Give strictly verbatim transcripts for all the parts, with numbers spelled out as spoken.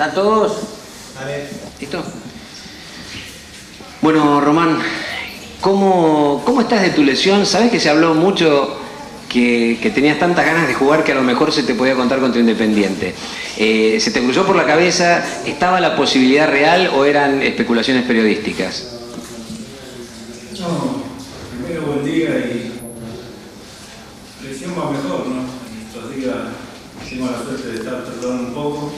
¿Están todos? Dale. ¿Listo? Bueno, Román, ¿cómo, cómo estás de tu lesión? Sabes que se habló mucho que, que tenías tantas ganas de jugar que a lo mejor se te podía contar contra Independiente. Eh, ¿Se te cruzó por la cabeza? ¿Estaba la posibilidad real o eran especulaciones periodísticas? No, primero buen día y lesión va mejor, ¿no? Estos días tengo la suerte de estar tratando un poco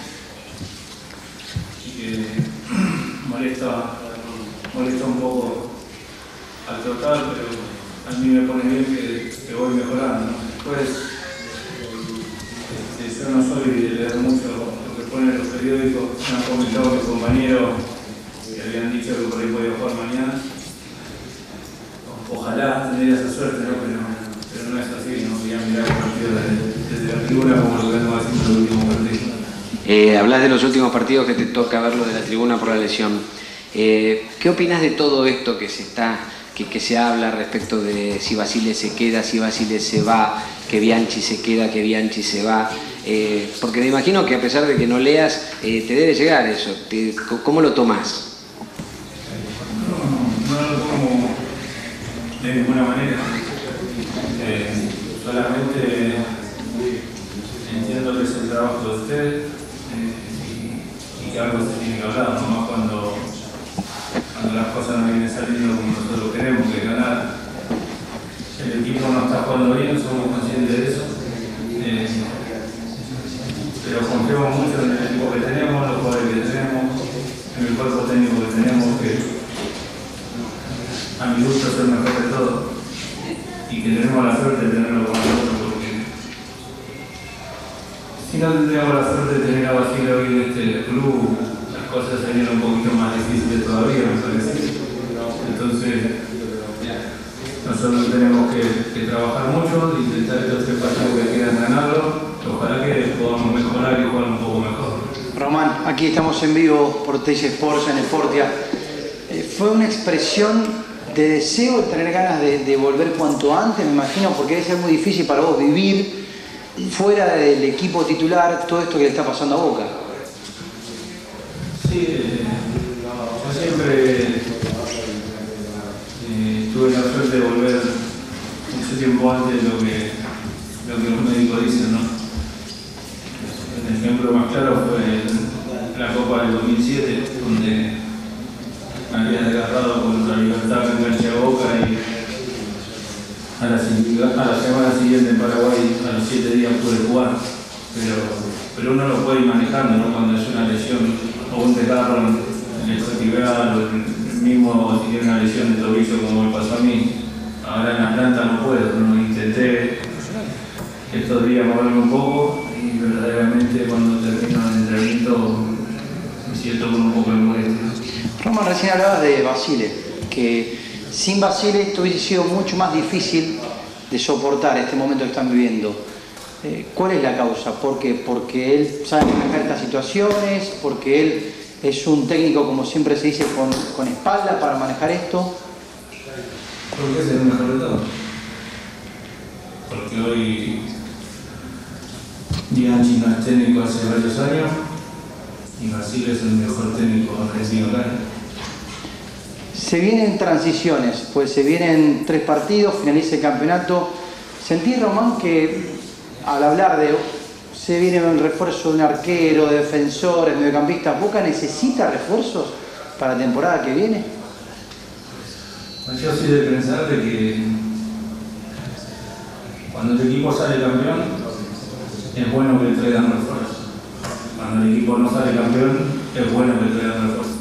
y que molesta, molesta un poco al trotar, pero a mí me pone bien que, que voy mejorando, ¿no? Después, este, yo no soy de leer mucho lo que ponen los periódicos, me han comentado mis compañeros que habían dicho que por ahí podía jugar mañana. Ojalá tener esa suerte, ¿no? Pero, pero no es así, no voy a mirar el partido desde, desde la tribuna como lo vengo haciendo el último partido. Eh, hablas de los últimos partidos que te toca verlo de la tribuna por la lesión. Eh, ¿Qué opinas de todo esto que se está, que, que se habla respecto de si Basile se queda, si Basile se va, que Bianchi se queda, que Bianchi se va? Eh, porque me imagino que a pesar de que no leas, eh, te debe llegar eso. Te, ¿Cómo lo tomás? No, no, no lo tomo de ninguna manera. Eh, solamente entiendo que es el trabajo de usted eh, y, y que algo se tiene que hablar, no más cuando, cuando las cosas no vienen saliendo como nosotros queremos, que ganar. El equipo no está jugando bien, somos conscientes de eso. Eh, pero confiamos mucho en el equipo que tenemos, los jugadores que tenemos, en el cuerpo técnico que tenemos, que a mi gusto es el mejor de todo y que tenemos la suerte de tenerlo con nosotros, porque si no tendríamos la suerte de tener a Basile hoy en este club, las cosas serían un poquito más difíciles todavía, me parece. Entonces, nosotros tenemos que, que trabajar mucho, intentar estos tres partidos que quedan ganarlo, ojalá que podamos mejorar y jugar un poco mejor. Román, aquí estamos en vivo por Teis Sports en Esportia. Eh, fue una expresión de deseo de tener ganas de, de volver cuanto antes, me imagino, porque debe ser muy difícil para vos vivir fuera del equipo titular todo esto que le está pasando a Boca. Sí, eh, yo siempre eh, tuve la suerte de volver mucho tiempo antes de lo que, lo que los médicos dicen, ¿no? El ejemplo más claro fue la Copa del dos mil siete, donde me había desgarrado contra Libertad en cancha de Boca y a la, a la semana siguiente en Paraguay, a los siete días pude jugar. Pero, pero uno lo puede ir manejando, ¿no? Cuando es una lesión o un desgarro en el vertebral o el mismo si tiene una lesión de tobillo como me pasó a mí. Ahora en Atlanta no puedo, ¿no? Intenté estos días moverme un poco y verdaderamente cuando termino el entrenamiento me siento con un poco de molestia. Román, recién hablabas de Basile, que sin Basile esto hubiese sido mucho más difícil de soportar este momento que están viviendo. Eh, ¿Cuál es la causa? ¿Por qué? Porque él sabe manejar estas situaciones, porque él es un técnico, como siempre se dice, con, con espalda para manejar esto. Porque es el mejor de todo. Porque hoy Bianchi no es técnico hace varios años y Basile es el mejor técnico argentino acá. Se vienen transiciones, pues se vienen tres partidos, finaliza el campeonato. ¿Sentís, Román, que al hablar de se viene un refuerzo de un arquero, de defensores, mediocampistas, Boca necesita refuerzos para la temporada que viene? Yo soy de pensar de que cuando el equipo sale campeón es bueno que le traigan refuerzos. Cuando el equipo no sale campeón es bueno que le traigan refuerzos.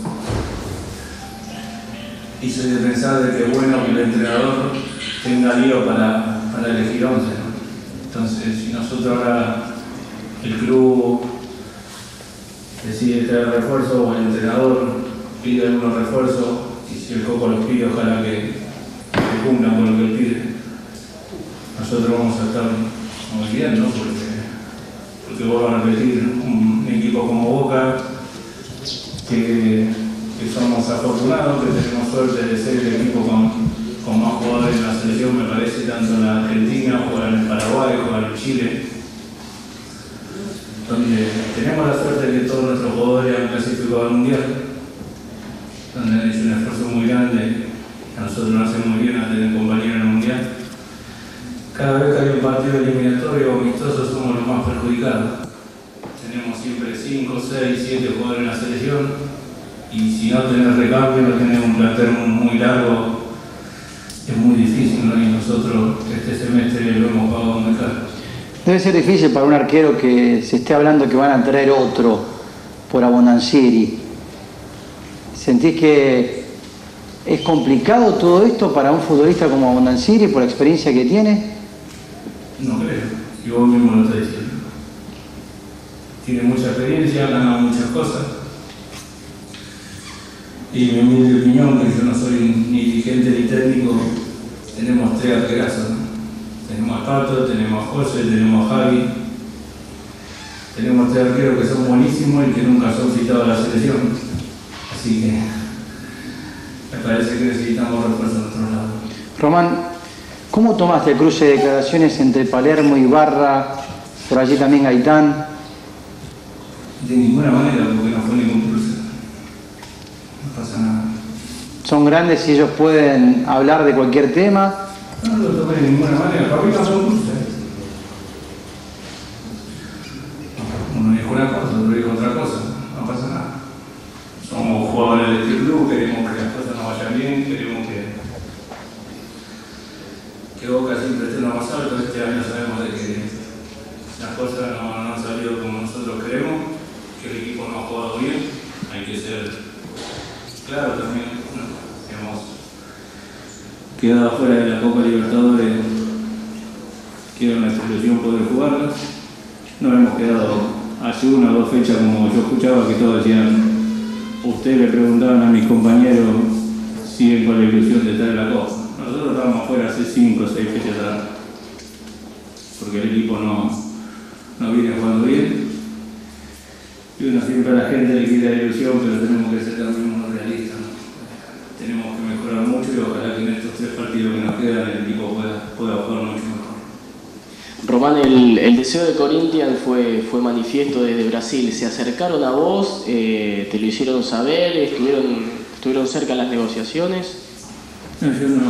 Y soy de pensar de que es bueno que el entrenador tenga lío para, para elegir once, ¿no? Entonces, si nosotros ahora el club decide traer refuerzos o el entrenador pide algunos refuerzos, y si el Coco los pide, ojalá que, que cumplan con lo que él pide. Nosotros vamos a estar muy bien, ¿no? Porque, porque vuelvo a repetir, un equipo como Boca, que, que somos afortunados, que tenemos suerte de ser el equipo con, con más jugadores en la selección, me parece, tanto en la Argentina, jugar en Paraguay, jugar en Chile. donde tenemos la suerte de que todos nuestros jugadores han clasificado al Mundial, donde han hecho un esfuerzo muy grande, a nosotros nos hace muy bien a tener compañeros en el Mundial. Cada vez que hay un partido eliminatorio o amistoso somos los más perjudicados. Tenemos siempre cinco, seis, siete jugadores en la selección y si no tenés recambio, no tenés un plantel muy largo, es muy difícil, ¿no? Y nosotros este semestre lo hemos pagado muy caro. Debe ser difícil para un arquero que se esté hablando que van a traer otro por Abondancieri. ¿Sentís que es complicado todo esto para un futbolista como Abondancieri por la experiencia que tiene? No creo, y vos mismo lo estás diciendo. Tiene mucha experiencia, ha ganado muchas cosas. Y mi humilde opinión, que yo no soy ni dirigente ni técnico, tenemos tres arquerazos, ¿no? Tenemos a Pato, tenemos a José, tenemos a Javi. Tenemos tres arqueros que son buenísimos y que nunca son citados a la selección. Así que me parece que necesitamos refuerzo en otro lado. Román, ¿cómo tomaste el cruce de declaraciones entre Palermo y Barra, por allí también Gaitán? De ninguna manera, porque no fue ningún cruce. No pasa nada. Son grandes y ellos pueden hablar de cualquier tema. No lo tomé de ninguna manera, para mí no fue un cruce. Uno dijo una cosa, otro dijo otra cosa, no pasa nada. Somos jugadores de este club, queremos que las cosas nos vayan bien, queremos que, que Boca siempre esté en lo más alto. Este año sabemos de que las cosas no, no han salido como nosotros queremos, que el equipo no ha jugado bien, hay que ser claro también, ¿no? Hemos quedado fuera de la Copa Libertadores, que era una solución poder jugarla. No hemos quedado hace una o dos fechas, como yo escuchaba que todos decían, ustedes le preguntaban a mis compañeros si siguen con la ilusión de estar en la Copa. Nosotros estábamos fuera hace cinco o seis fechas atrás, porque el equipo no, no viene jugando bien. Y uno siempre a la gente le quita la ilusión, pero tenemos que ser también unos realistas, ¿no? Tenemos que mejorar mucho y ojalá que en estos tres partidos que nos quedan el equipo pueda, pueda jugar mucho mejor. Román, el, el deseo de Corinthians fue, fue manifiesto desde Brasil. ¿Se acercaron a vos? Eh, ¿Te lo hicieron saber? ¿Estuvieron, estuvieron cerca las negociaciones? No, yo no,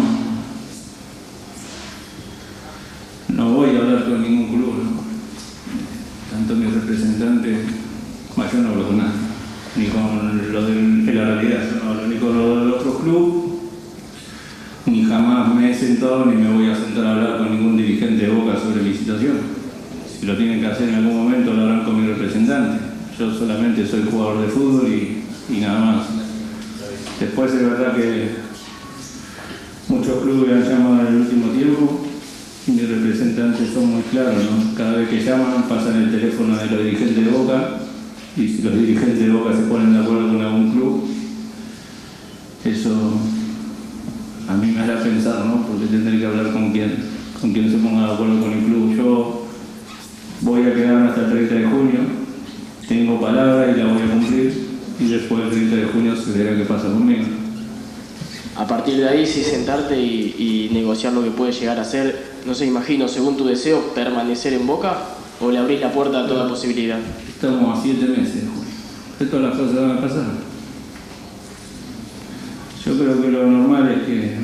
no voy a hablar con ningún club, ¿no? Tanto mi representante, bueno, yo no hablo con nadie, ni con lo de la realidad, yo no hablo ni con lo del otro club, ni jamás me he sentado ni me voy a sentar a hablar con ningún dirigente de Boca sobre mi situación. Si lo tienen que hacer en algún momento lo harán con mi representante. Yo solamente soy jugador de fútbol y, y nada más. Después es verdad que muchos clubes han llamado en el último tiempo y mis representantes son muy claros, ¿no? Cada vez que llaman pasan el teléfono de los dirigentes de Boca y si los dirigentes de Boca se ponen de acuerdo con algún club, eso a mí me hará pensar, ¿no? Porque tendré que hablar con quien, con quien se ponga de acuerdo con el club. Yo voy a quedarme hasta el treinta de junio, tengo palabra y la voy a cumplir y después del treinta de junio se verá qué pasa conmigo. A partir de ahí, sí, sentarte y, y negociar lo que puede llegar a ser, no sé, imagino, según tu deseo, permanecer en Boca o le abrís la puerta a toda posibilidad. Estamos a siete meses, Julio. De todas las cosas van a pasar. Yo creo que lo normal es que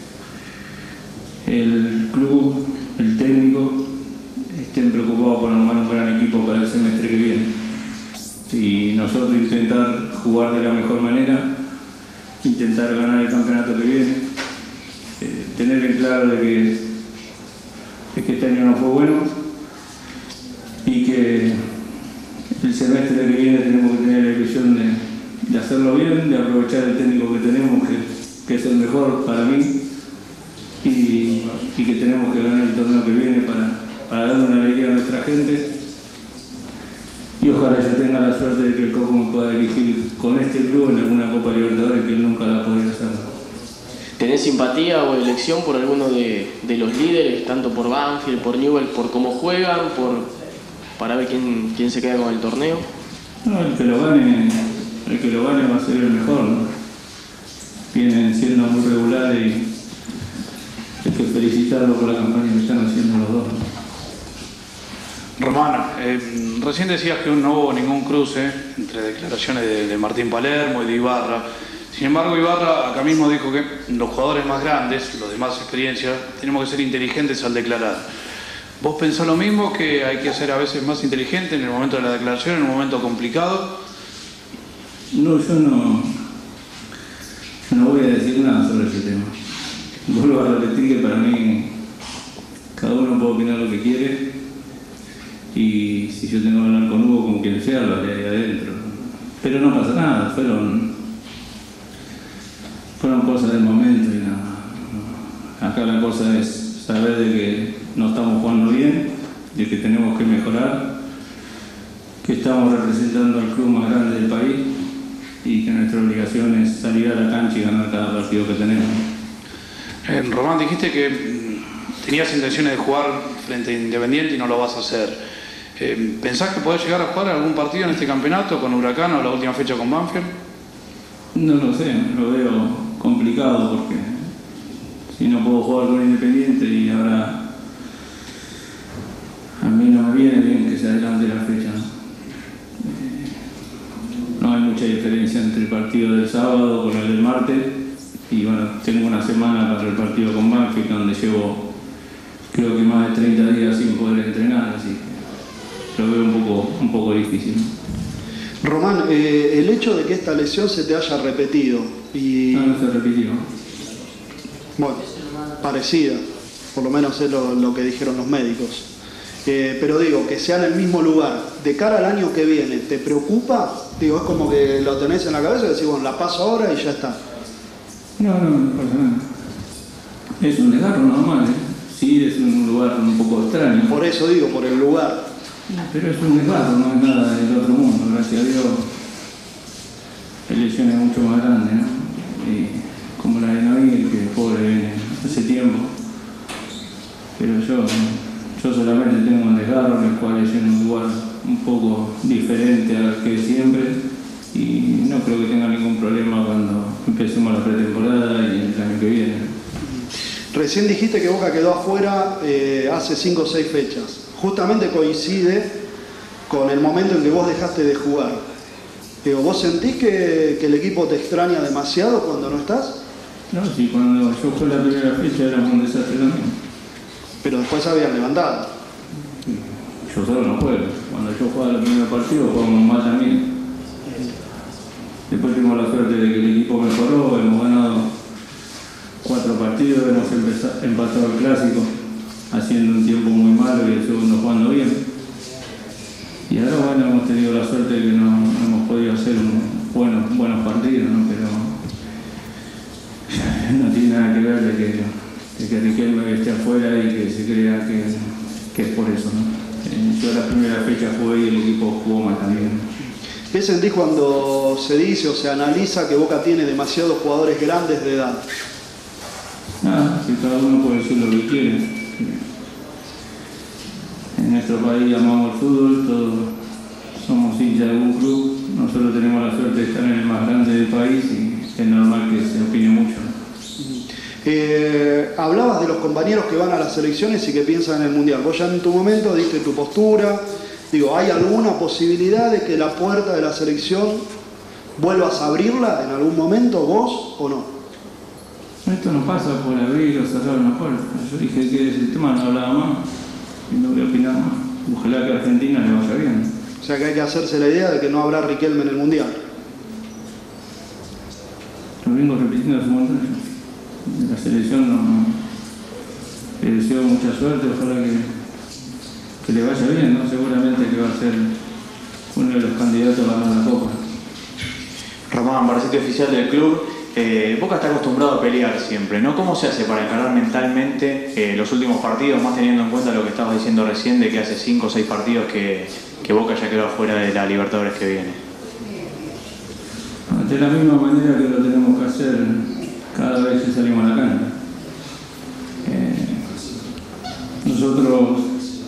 el club, el técnico, estén preocupados por armar un gran equipo para el semestre que viene. Y nosotros intentar jugar de la mejor manera, intentar ganar el campeonato que viene, eh, tener en claro de que, de que este año no fue bueno y que el semestre que viene tenemos que tener la ilusión de, de hacerlo bien, de aprovechar el técnico que tenemos, que, que es el mejor para mí, y, y que tenemos que ganar el torneo que viene para, para darle una alegría a nuestra gente. Y ojalá yo tenga la suerte de que el Coco me pueda dirigir con este club en alguna Copa Libertadores que él nunca la ha podido hacer. ¿Tenés simpatía o elección por alguno de, de los líderes, tanto por Banfield, por Newell, por cómo juegan, por, para ver quién, quién se queda con el torneo? No, el que lo gane, el que lo gane va a ser el mejor, ¿no? Vienen siendo muy regulares y hay que felicitarlo por la campaña que están haciendo los dos, ¿no? Román, eh, recién decías que no hubo ningún cruce entre declaraciones de, de Martín Palermo y de Ibarra. Sin embargo, Ibarra acá mismo dijo que los jugadores más grandes, los de más experiencia, tenemos que ser inteligentes al declarar. ¿Vos pensás lo mismo, que hay que ser a veces más inteligente en el momento de la declaración, en un momento complicado? No, yo no, no voy a decir nada sobre ese tema. Vuelvo a repetir que para mí cada uno puede opinar lo que quiere, y si yo tengo que hablar con Hugo, con quien sea, lo haré ahí adentro. Pero no pasa nada, fueron, fueron cosas del momento y nada. Acá la cosa es saber de que no estamos jugando bien, de que tenemos que mejorar, que estamos representando al club más grande del país y que nuestra obligación es salir a la cancha y ganar cada partido que tenemos. Eh, Román, dijiste que tenías intenciones de jugar frente a Independiente y no lo vas a hacer. Eh, ¿Pensás que podés llegar a jugar algún partido en este campeonato con Huracán o la última fecha con Banfield? No lo sé, lo veo complicado porque si no puedo jugar con Independiente y ahora a mí no me viene bien que se adelante la fecha. Eh, no hay mucha diferencia entre el partido del sábado con el del martes, y bueno, tengo una semana para el partido con Banfield donde llevo creo que más de treinta días sin poder entrenar, así que lo veo un poco, un poco difícil. Román, eh, el hecho de que esta lesión se te haya repetido y... No, no se repitió. Bueno, parecida, por lo menos es lo, lo que dijeron los médicos. Eh, pero digo, que sea en el mismo lugar, de cara al año que viene, ¿te preocupa? Digo, es como que lo tenés en la cabeza y decís, bueno, la paso ahora y ya está. No, no, no pasa nada. Es un desgarro normal, ¿eh? Sí, es un lugar un poco extraño. Por eso digo, por el lugar. Pero es un desgarro, no es nada del otro mundo, gracias a Dios. La lesión es mucho más grande, ¿no? Y como la de Nabil, que pobre viene hace tiempo. Pero yo, yo solamente tengo un desgarro, en el cual es en un lugar un poco diferente al que siempre. Y no creo que tenga ningún problema cuando empecemos la pretemporada y el año que viene. Recién dijiste que Boca quedó afuera eh, hace cinco o seis fechas. Justamente coincide con el momento en que vos dejaste de jugar. Digo, ¿vos sentís que, que el equipo te extraña demasiado cuando no estás? No, sí, cuando yo fui la primera fecha era un desastre también. Pero después habían levantado. Yo solo no juego. Cuando yo jugaba el primer partido jugamos mal también. Después tuvimos la suerte de que el equipo mejoró, hemos ganado cuatro partidos, hemos empezado, empatado el clásico haciendo un tiempo muy malo y el segundo jugando bien. Y ahora bueno, hemos tenido la suerte de que no, no hemos podido hacer un, buenos, buenos partidos, ¿no? Pero no tiene nada que ver de que, de que Riquelme esté afuera y que se crea que, que es por eso, ¿no? Eh, yo la primera fecha jugué y el equipo jugó mal también. ¿Qué sentís cuando se dice o se analiza que Boca tiene demasiados jugadores grandes de edad? Nada, que cada uno puede decir lo que quiere. En nuestro país amamos el fútbol, todos somos hinchas de algún club, nosotros tenemos la suerte de estar en el más grande del país y es normal que se opine mucho. Eh, hablabas de los compañeros que van a las selecciones y que piensan en el Mundial. Vos ya en tu momento diste tu postura. Digo, ¿hay alguna posibilidad de que la puerta de la selección vuelvas a abrirla en algún momento, vos o no? Esto no pasa por abrir o cerrar una puerta. Yo dije que ese tema no hablaba más y no voy a opinar más. Ojalá que a Argentina le vaya bien. O sea que hay que hacerse la idea de que no habrá Riquelme en el Mundial. Lo vengo repitiendo hace un montón. La selección no, le deseo mucha suerte, ojalá que, que le vaya bien, ¿no? Seguramente que va a ser uno de los candidatos a ganar la Copa. Román, Barcete oficial del club. Eh, Boca está acostumbrado a pelear siempre, ¿no? ¿Cómo se hace para encarar mentalmente eh, los últimos partidos, más teniendo en cuenta lo que estabas diciendo recién de que hace cinco o seis partidos que, que Boca ya quedó afuera de la Libertadores que viene? De la misma manera que lo tenemos que hacer cada vez que salimos a la cancha. Eh, nosotros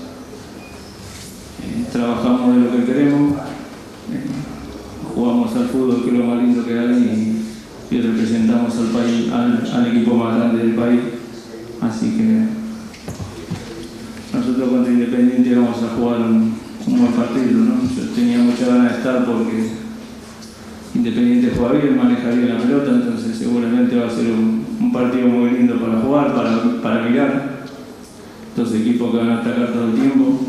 eh, trabajamos de lo que queremos, eh, jugamos al fútbol, que es lo más lindo que hay, y, y representamos al país, al, al equipo más grande del país. Así que nosotros contra Independiente vamos a jugar un, un buen partido, ¿no? Yo tenía mucha ganas de estar porque Independiente juega bien, maneja bien la pelota, entonces seguramente va a ser un, un partido muy lindo para jugar, para, para mirar. Dos equipos que van a atacar todo el tiempo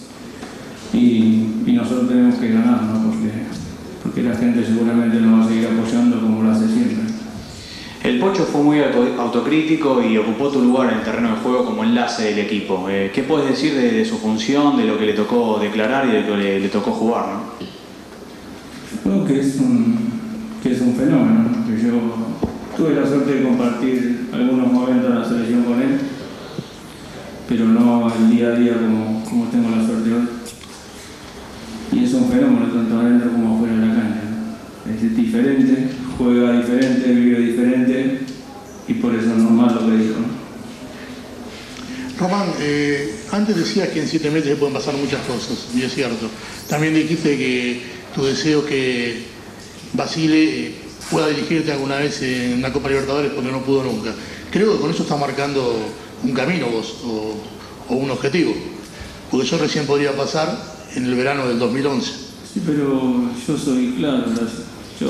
y, y nosotros tenemos que ganar, ¿no? Porque, porque la gente seguramente nos va a seguir apoyando como lo hace siempre. El Pocho fue muy auto, autocrítico y ocupó tu lugar en el terreno de juego como enlace del equipo. Eh, ¿Qué puedes decir de, de su función, de lo que le tocó declarar y de lo que le, le tocó jugar, ¿no? Creo que es un, que es un fenómeno, ¿no? Que yo tuve la suerte de compartir algunos momentos en la selección con él, pero no el día a día como, como tengo la suerte hoy. Y es un fenómeno tanto adentro como afuera de la cancha, ¿no? Es diferente, juega diferente, vive diferente y por eso es normal lo que dijo, ¿no? Román, eh, antes decías que en siete meses se pueden pasar muchas cosas, y es cierto. También dijiste que tu deseo que Basile eh, pueda dirigirte alguna vez en la Copa Libertadores porque no pudo nunca. Creo que con eso estás marcando un camino vos, o, o un objetivo, porque eso recién podría pasar en el verano del dos mil once. Sí, pero yo soy claro, yo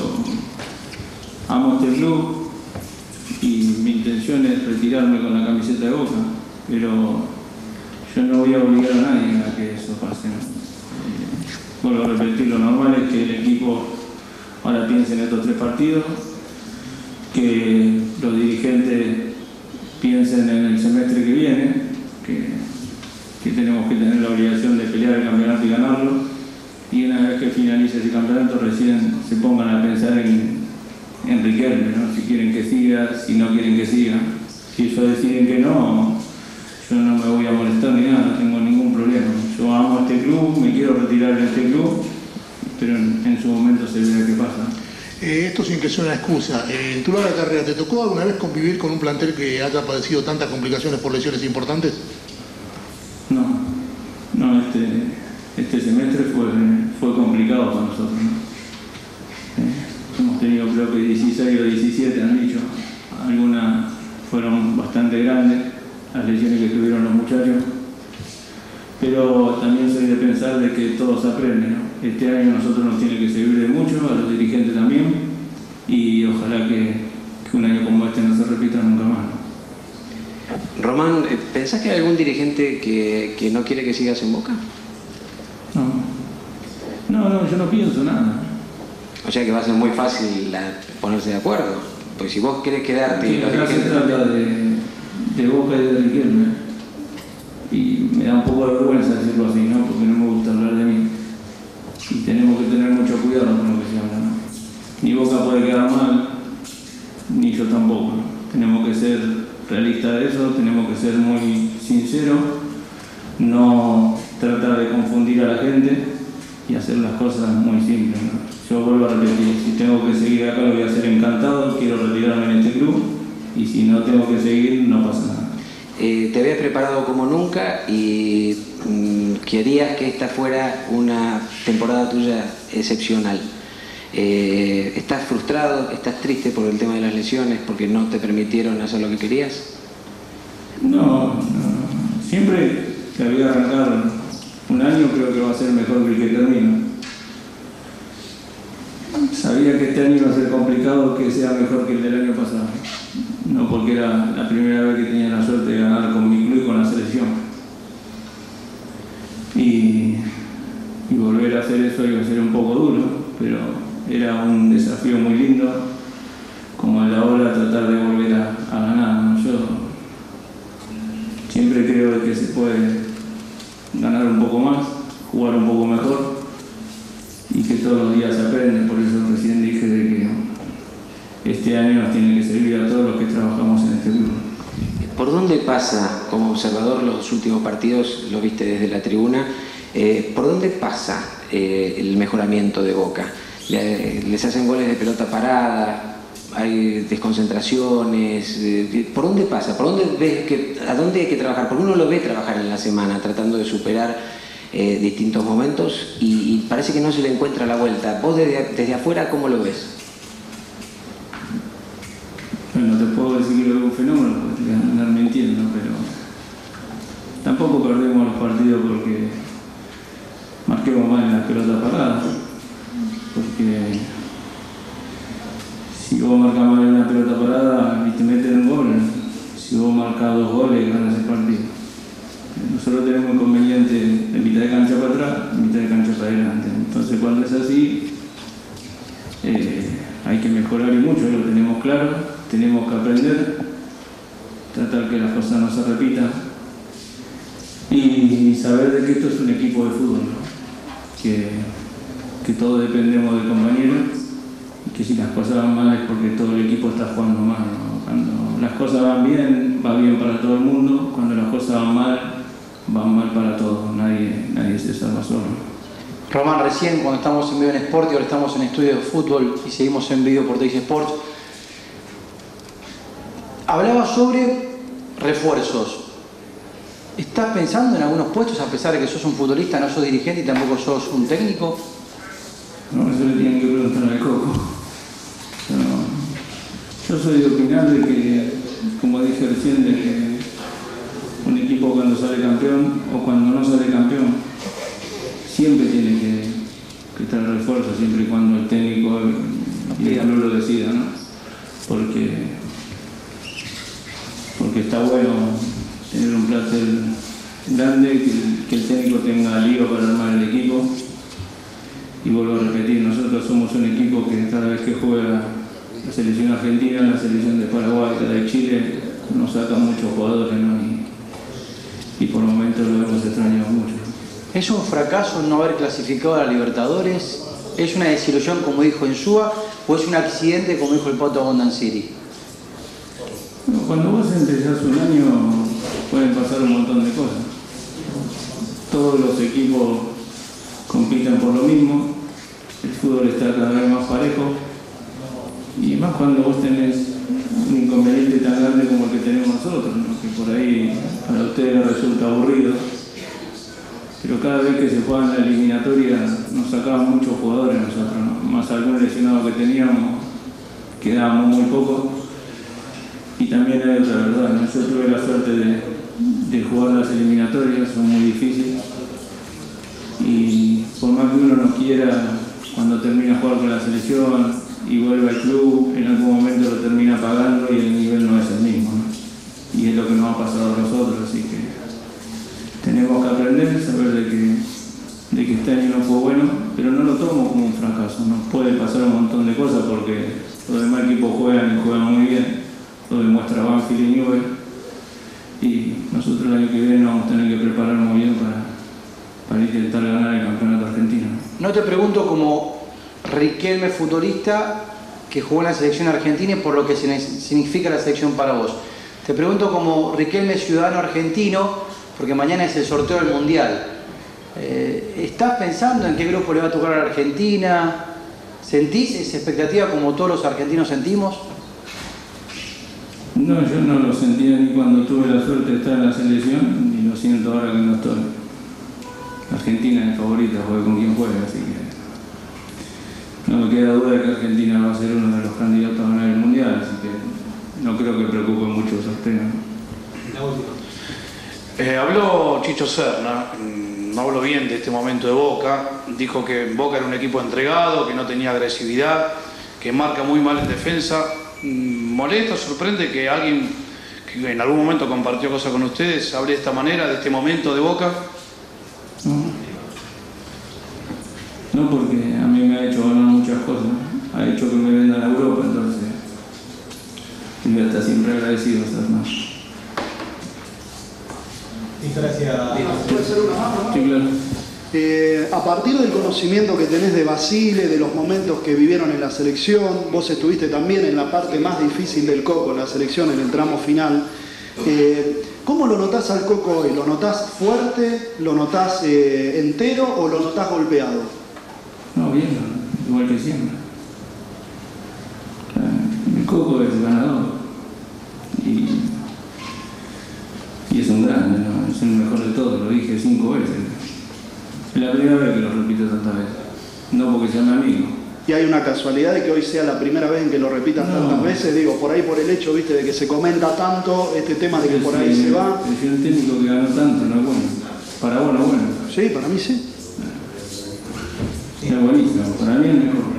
amo este club y mi intención es retirarme con la camiseta de Boca, pero yo no voy a obligar a nadie a que eso pase, ¿no? Eh, vuelvo a repetir, lo normal es que el equipo ahora piense en estos tres partidos, que los dirigentes piensen en el semestre que viene, que, que tenemos que tener la obligación de pelear el campeonato y ganarlo, y una vez que finalice ese campeonato recién se pongan a pensar en, en Riquelme, ¿no? Si quieren que siga, si no quieren que siga. Si ellos deciden que no, yo no me voy a molestar ni nada, no tengo ningún problema. Yo amo este club, me quiero retirar de este club, pero en, en su momento se verá qué pasa. Eh, esto sin que sea una excusa, eh, en tu larga carrera, ¿te tocó alguna vez convivir con un plantel que haya padecido tantas complicaciones por lesiones importantes? No, no, este, este semestre fue, fue complicado para nosotros, ¿no? Eh, hemos tenido creo que dieciséis o diecisiete, han dicho, algunas fueron bastante grandes, las lesiones que tuvieron los muchachos, pero también soy de pensar de que todos aprenden, ¿no? Este año a nosotros nos tiene que servir de mucho, a los dirigentes también, y ojalá que, que un año como este no se repita nunca más, ¿no? Román, ¿pensás que hay algún dirigente que, que no quiere que sigas en Boca? No, no, no, yo no pienso nada. O sea que va a ser muy fácil la, ponerse de acuerdo, porque si vos querés quedarte... Sí, y los acá se dirigentes... trata de, de Boca y de Riquelme, y me da un poco de vergüenza decirlo así, ¿no? Porque no me gusta hablar de mí. Y tenemos que tener mucho cuidado con lo que se habla, ¿no? Ni Boca puede quedar mal, ni yo tampoco, ¿no? Tenemos que ser realistas de eso, tenemos que ser muy sinceros, no tratar de confundir a la gente y hacer las cosas muy simples, ¿no? Yo vuelvo a repetir, si tengo que seguir acá lo voy a hacer encantado, quiero retirarme en este club, y si no tengo que seguir no pasa nada. Eh, te habías preparado como nunca y mmm, querías que esta fuera una temporada tuya excepcional. Eh, ¿Estás frustrado? ¿Estás triste por el tema de las lesiones? ¿Porque no te permitieron hacer lo que querías? No, no. Siempre que había arrancar un año creo que va a ser mejor que el que termina. Sabía que este año iba a ser complicado que sea mejor que el del año pasado. No porque era la primera vez que tenía la suerte de ganar con mi club y con la selección. Y, y volver a hacer eso iba a ser un poco duro, pero era un desafío muy lindo, como el de ahora tratar de volver a, a ganar, ¿no? Yo siempre creo que se puede ganar un poco más, jugar un poco mejor y que todos los días se aprende. Por eso recién dije de que este año nos tiene que servir a todos los que trabajamos en este club. ¿Por dónde pasa, como observador, los últimos partidos, lo viste desde la tribuna, eh, por dónde pasa eh, el mejoramiento de Boca? Le, ¿Les hacen goles de pelota parada? ¿Hay desconcentraciones? Eh, ¿Por dónde pasa? ¿Por dónde ves que, a dónde hay que trabajar? Porque uno lo ve trabajar en la semana, tratando de superar eh, distintos momentos y, y parece que no se le encuentra la vuelta. ¿Vos desde, desde afuera cómo lo ves? Bueno, te puedo decir que lo veo un fenómeno, porque te voy a andar mintiendo, pero tampoco perdemos los partidos porque marquemos mal en las pelotas paradas. Porque si vos marcas mal en una pelota parada y te meten un gol, si vos marcas dos goles, ganas el partido. Nosotros tenemos un inconveniente de mitad de cancha para atrás, mitad de cancha para adelante. Entonces, cuando es así, eh, hay que mejorar y mucho, lo tenemos claro, tenemos que aprender, tratar que las cosas no se repitan y saber de que esto es un equipo de fútbol, ¿no? que, que todos dependemos del compañero y que si las cosas van mal es porque todo el equipo está jugando mal, ¿no? Cuando las cosas van bien, va bien para todo el mundo, cuando las cosas van mal, van mal para todos, nadie, nadie se salva solo. Román, recién cuando estamos en vivo en Sport y ahora estamos en estudio de fútbol y seguimos en vivo por Teis Sports, hablaba sobre refuerzos. ¿Estás pensando en algunos puestos a pesar de que sos un futbolista, no sos dirigente y tampoco sos un técnico? No, eso le tienen que preguntar al Coco. Yo, yo soy de opinar de que, como dije recién, de que un equipo cuando sale campeón o cuando no sale campeón siempre tiene que, que traer refuerzo, siempre y cuando el técnico y el club lo decida, ¿no? Porque, porque está bueno tener un plantel grande, que, que el técnico tenga lío para armar el equipo. Y vuelvo a repetir, nosotros somos un equipo que cada vez que juega la selección argentina, la selección de Paraguay, la de Chile, nos saca muchos jugadores, ¿no? Y, y por momentos lo hemos extrañado mucho. ¿Es un fracaso no haber clasificado a la Libertadores? ¿Es una desilusión, como dijo Insúa, o es un accidente, como dijo el Pato Bondancieri? Bueno, cuando vos empezás un año, pueden pasar un montón de cosas. Todos los equipos compiten por lo mismo, el fútbol está cada vez más parejo, y más cuando vos tenés un inconveniente tan grande como el que tenemos nosotros, ¿no? Que por ahí para ustedes resulta aburrido. Pero cada vez que se juega en la eliminatoria nos sacaban muchos jugadores nosotros, ¿no? Más algún lesionado que teníamos, quedábamos muy pocos. Y también hay otra verdad, ¿no? Yo tuve la suerte de, de jugar las eliminatorias, son muy difíciles. Y por más que uno no quiera, cuando termina jugar con la selección y vuelve al club, en algún momento lo termina pagando y el nivel no es el mismo, ¿no? Y es lo que nos ha pasado a nosotros, así que tenemos que aprender, saber de que, de que este año no fue bueno, pero no lo tomo como un fracaso, ¿no? Puede pasar un montón de cosas porque los demás equipos juegan y juegan muy bien, lo demuestra Banfield y Newell, y nosotros el año que viene vamos a tener que preparar muy bien para, para intentar ganar el campeonato argentino. No te pregunto como Riquelme, futbolista que jugó en la selección argentina y por lo que significa la selección para vos. Te pregunto como Riquelme, ciudadano argentino, porque mañana es el sorteo del Mundial. Eh, ¿Estás pensando en qué grupo le va a tocar a la Argentina? ¿Sentís esa expectativa como todos los argentinos sentimos? No, yo no lo sentía ni cuando tuve la suerte de estar en la selección, ni lo siento ahora que no estoy. Argentina es mi favorita, juegue con quien juegue, así que no me queda duda de que Argentina va a ser uno de los candidatos a ganar el Mundial, así que no creo que preocupe mucho esos temas. La última. Eh, habló Chicho Serna, no habló bien de este momento de Boca, dijo que Boca era un equipo entregado, que no tenía agresividad, que marca muy mal en defensa. ¿Molesta, sorprende que alguien que en algún momento compartió cosas con ustedes hable de esta manera, de este momento de Boca? No, no, porque a mí me ha hecho ganar muchas cosas, ha hecho que me vendan a Europa, entonces y voy a estar siempre agradecido a esas más. Gracias. ¿Puede ser una más, Sí, claro. Eh, a partir del conocimiento que tenés de Basile, de los momentos que vivieron en la selección, vos estuviste también en la parte más difícil del Coco, en la selección, en el tramo final. Eh, ¿Cómo lo notás al Coco hoy? ¿Lo notás fuerte? ¿Lo notás eh, entero o lo notás golpeado? No, bien, igual que siempre. El Coco es ganador y, y es un grande, ¿no? Es el mejor de todos, lo dije cinco veces. Es la primera vez que lo repito tantas veces, no porque sea mi amigo, y hay una casualidad de que hoy sea la primera vez en que lo repitan No. tantas veces, digo, por ahí por el hecho, viste, de que se comenta tanto este tema de que por ahí se va. Es el técnico que ganó tanto, no es bueno. Para vos no es bueno. Sí, para mí sí. Es buenísimo, para mí es mejor.